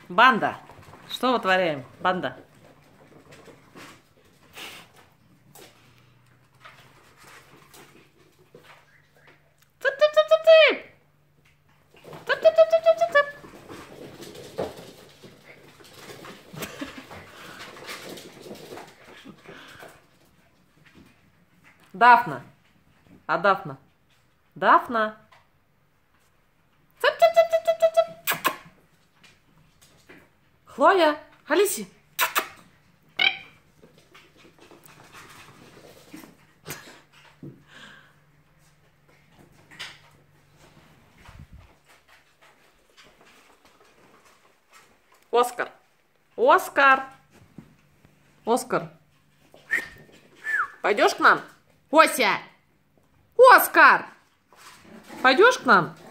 Банда. Что вытворяем? Банда. Дафна. А Дафна? Дафна. Хлоя. Алиси. Оскар. Оскар. Оскар. Пойдешь к нам? Ося! Оскар! Пойдешь к нам?